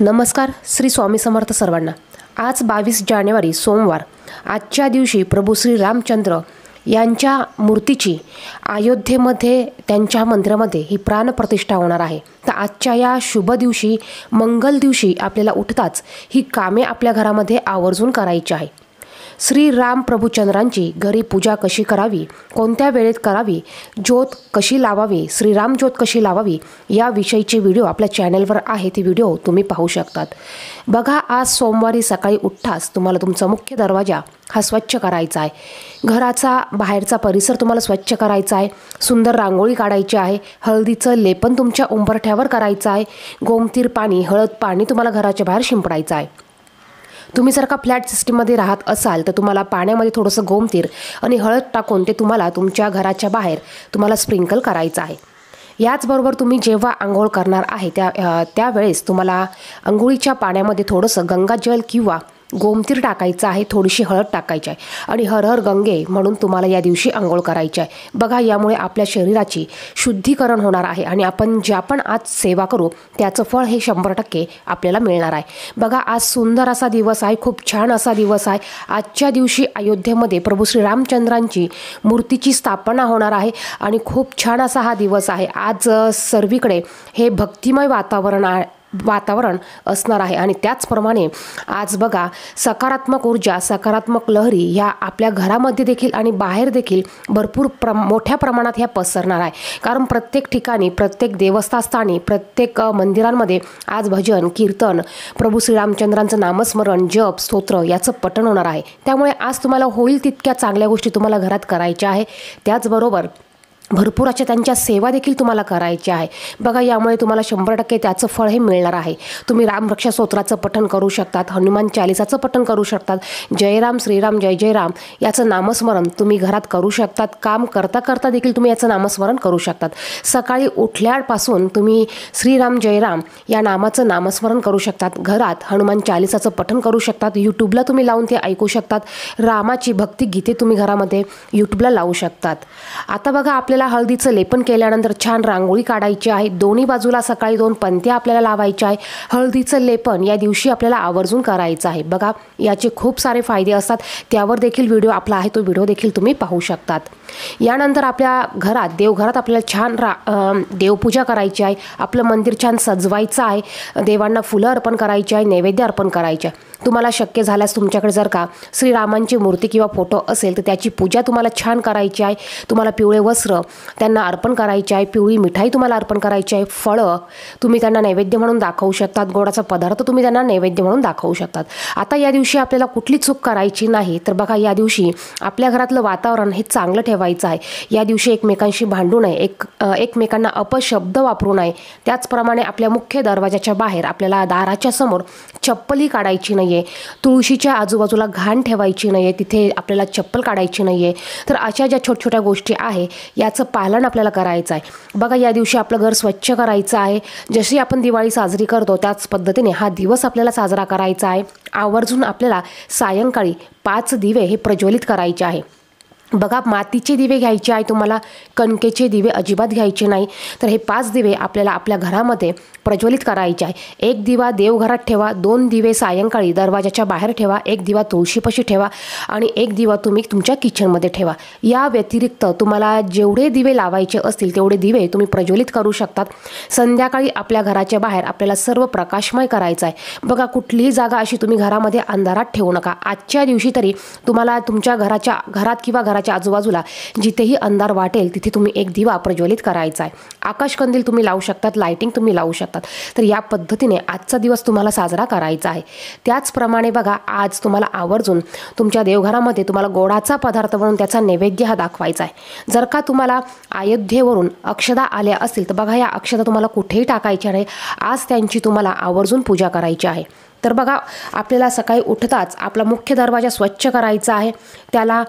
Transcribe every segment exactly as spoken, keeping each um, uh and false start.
नमस्कार. श्री स्वामी समर्थ सर्वांना. आज बावीस जानेवारी सोमवार. आजच्या दिवशी प्रभू श्री रामचंद्र यांच्या मूर्तीची अयोध्येमध्ये त्यांच्या मंदिरामध्ये ही प्राणप्रतिष्ठा होणार आहे. तर आजच्या या शुभ दिवशी, मंगल दिवशी आपल्याला उठताच ही कामे आपल्या घरामध्ये आवर्जून करायची आहे. श्री राम प्रभूचंद्रांची घरी पूजा कशी करावी, कोणत्या वेळेत करावी, ज्योत कशी लावावी, श्रीराम ज्योत कशी लावावी याविषयीचे व्हिडिओ आपल्या चॅनलवर आहे. ते व्हिडिओ तुम्ही पाहू शकतात. बघा, आज सोमवारी सकाळी उठताच तुम्हाला तुमचा मुख्य दरवाजा हा स्वच्छ करायचा आहे. घराचा बाहेरचा परिसर तुम्हाला स्वच्छ करायचा आहे. सुंदर रांगोळी काढायची आहे. हळदीचं लेपन तुमच्या उंबरठ्यावर करायचं आहे. गोमतीर पाणी, हळद पाणी तुम्हाला घराच्या बाहेर शिंपडायचं आहे. तुम्ही जर का फ्लॅट सिस्टीममध्ये राहत असाल तर तुम्हाला पाण्यामध्ये थोडंसं गोमतीर आणि हळद टाकून ते तुम्हाला तुमच्या घराच्या बाहेर तुम्हाला स्प्रिंकल करायचं आहे. याचबरोबर तुम्ही जेव्हा आंघोळ करणार आहे त्या त्यावेळेस तुम्हाला आंघोळीच्या पाण्यामध्ये थोडंसं गंगाजल किंवा गोमतीर टाकायचं आहे, थोडीशी हळद टाकायची आहे आणि हर हर गंगे म्हणून तुम्हाला या दिवशी आंघोळ करायची आहे. बघा, यामुळे आपल्या शरीराची शुद्धीकरण होणार आहे आणि आपण ज्या पण आज सेवा करू त्याचं फळ हे शंभर टक्के आपल्याला मिळणार आहे. बघा, आज सुंदर असा दिवस आहे, खूप छान असा दिवस आहे. आजच्या दिवशी अयोध्येमध्ये प्रभू श्री रामचंद्रांची मूर्तीची स्थापना होणार आहे आणि खूप छान असा हा दिवस आहे. आज सर्वीकडे हे भक्तिमय वातावरण आहे वातावरण असणार आहे आणि त्याचप्रमाणे आज बघा, सकारात्मक ऊर्जा, सकारात्मक लहरी ह्या आपल्या घरामध्ये देखील आणि बाहेर देखील भरपूर प्र मोठ्या प्रमाणात ह्या पसरणार आहे. कारण प्रत्येक ठिकाणी, प्रत्येक देवस्थानी, प्रत्येक मंदिरांमध्ये आज भजन, कीर्तन, प्रभू श्रीरामचंद्रांचं नामस्मरण, जप, स्तोत्र याचं पठण होणार आहे. त्यामुळे आज तुम्हाला होईल तितक्या चांगल्या गोष्टी तुम्हाला घरात करायच्या आहे. त्याचबरोबर भरपूर अशा त्यांच्या सेवा देखील तुम्हाला करायच्या आहे. बघा, यामुळे तुम्हाला शंभर टक्के त्याचं फळ हे मिळणार आहे. तुम्ही रामरक्षा स्तोत्राचं पठण करू शकतात, हनुमान चालिसाचं पठण करू शकतात, जयराम श्रीराम जय जय राम याचं नामस्मरण तुम्ही घरात करू शकतात. काम करता करता देखील तुम्ही याचं नामस्मरण करू शकतात. सकाळी उठल्यापासून तुम्ही श्रीराम जयराम या नामाचं नामस्मरण करू शकतात. घरात हनुमान चालिसाचं पठण करू शकतात. यूट्यूबला तुम्ही लावून ते ऐकू शकतात. रामाची भक्ती गीते तुम्ही घरामध्ये यूट्यूबला लावू शकतात. आता बघा, आपल्याला हळदीचं लेपन केल्यानंतर छान रांगोळी काढायची आहे. दोन्ही बाजूला सकाळी दोन पंत्या आपल्याला लावायच्या आहे. हळदीचं लेपन या दिवशी आपल्याला आवर्जून करायचं आहे. बघा, याचे खूप सारे फायदे असतात. त्यावर देखील व्हिडिओ आपला आहे, तो व्हिडिओ देखील तुम्ही पाहू शकतात. यानंतर आपल्या घरात, देवघरात आपल्याला छान रा देवपूजा करायची आहे. आपलं मंदिर छान सजवायचं आहे. देवांना फुलं अर्पण करायची आहे, नैवेद्य अर्पण करायचे आहे. तुम्हाला शक्य झाल्यास तुमच्याकडे जर का श्रीरामांची मूर्ती किंवा फोटो असेल तर त्याची पूजा तुम्हाला छान करायची आहे. तुम्हाला पिवळे वस्त्र त्यांना अर्पण करायचे आहे. पिवळी मिठाई तुम्हाला अर्पण करायची आहे. फळं तुम्ही त्यांना नैवेद्य म्हणून दाखवू शकतात. गोडाचा पदार्थ तुम्ही त्यांना नैवेद्य म्हणून दाखवू शकतात. आता या दिवशी आपल्याला कुठली चूक करायची नाही. तर बघा, या दिवशी आपल्या घरातलं वातावरण हे चांगलं ठेवायचं आहे. या दिवशी एकमेकांशी भांडू नये, एक एकमेकांना अपशब्द वापरू नये. त्याचप्रमाणे आपल्या मुख्य दरवाजाच्या बाहेर आपल्याला दाराच्या समोर चप्पलही काढायची नाही आहे. तुळशीच्या आजूबाजूला घाण ठेवायची नाही आहे, तिथे आपल्याला चप्पल काढायची नाही आहे. तर अशा ज्या छोट्या छोट्या गोष्टी आहे याचं पालन आपल्याला करायचं आहे. बघा, या दिवशी आपलं घर स्वच्छ करायचं आहे. जशी आपण दिवाळी साजरी करतो त्याच पद्धतीने हा दिवस आपल्याला साजरा करायचा आहे. आवर्जून आपल्याला सायंकाळी पाच दिवे हे प्रज्वलित करायचे आहे. बघा, मातीचे दिवे घ्यायचे आहे तुम्हाला, कणकेचे दिवे अजिबात घ्यायचे नाही. तर हे पाच दिवे आपल्याला आपल्या घरामध्ये प्रज्वलित करायचे आहे. एक दिवा देवघरात ठेवा, दोन दिवे सायंकाळी दरवाजाच्या बाहेर ठेवा, एक दिवा तुळशीपाशी ठेवा आणि एक दिवा तुम्ही तुमच्या किचनमध्ये ठेवा. या व्यतिरिक्त तुम्हाला जेवढे दिवे लावायचे असतील तेवढे दिवे तुम्ही प्रज्वलित करू शकतात. संध्याकाळी आपल्या घराच्या बाहेर आपल्याला सर्व प्रकाशमय करायचं आहे. बघा, कुठलीही जागा अशी तुम्ही घरामध्ये अंधारात ठेवू नका. आजच्या दिवशी तरी तुम्हाला तुमच्या घराच्या घरात किंवा घराच्या आजूबाजूला जिथेही अंधार वाटेल तिथे तुम्ही एक दिवा प्रज्वलित करायचा आहे. आकाशकंदील तुम्ही लावू शकतात, लाइटिंग तुम्ही लावू शकतात. तर या पद्धतीने आजचा दिवस तुम्हाला साजरा करायचा आहे. त्याचप्रमाणे बघा, आज तुम्हाला आवर्जून तुमच्या देवघरामध्ये तुम्हाला गोडाचा पदार्थ म्हणून त्याचा नैवेद्य हा दाखवायचा आहे. जर का तुम्हाला अयोध्येवरून अक्षदा आल्या असतील तर बघा, या अक्षदा तुम्हाला कुठेही टाकायच्या नाही. आज त्यांची तुम्हाला आवर्जून पूजा करायची आहे. तर बघा, आपल्याला सकाळी उठताच आपला मुख्य दरवाजा स्वच्छ करायचा आहे. त्याला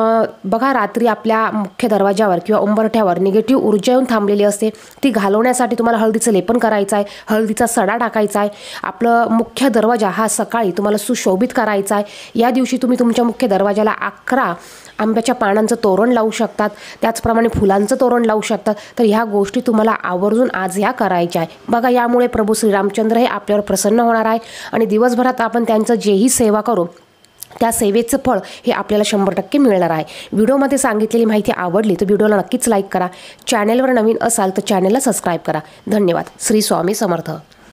बघा, रात्री आपल्या मुख्य दरवाजावर किंवा उंबरठ्यावर निगेटिव्ह ऊर्जा येऊन थांबलेली असते, ती घालवण्यासाठी तुम्हाला हळदीचं लेपन करायचं आहे. हळदीचा सडा टाकायचा आहे. आपलं मुख्य दरवाजा हा सकाळी तुम्हाला सुशोभित करायचा आहे. या दिवशी तुम्ही तुमच्या मुख्य दरवाजाला अकरा आंब्याच्या पानांचं तोरण लावू शकतात, त्याचप्रमाणे फुलांचं तोरण लावू शकतात. तर ह्या गोष्टी तुम्हाला आवर्जून आज ह्या करायच्या आहे. बघा, यामुळे प्रभू श्रीरामचंद्र हे आपल्यावर प्रसन्न होणार आहे आणि दिवसभरात आपण त्यांचं जेही सेवा करू त्या सेवेचं फळ हे आपल्याला शंभर टक्के मिळणार आहे. व्हिडिओमध्ये सांगितलेली माहिती आवडली तर व्हिडिओला नक्कीच लाईक करा. चॅनेलवर नवीन असाल तर चॅनेलला सबस्क्राईब करा. धन्यवाद. श्री स्वामी समर्थ.